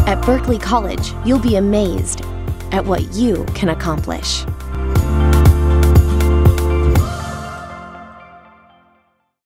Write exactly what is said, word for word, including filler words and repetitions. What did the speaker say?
At Berkeley College, you'll be amazed at what you can accomplish.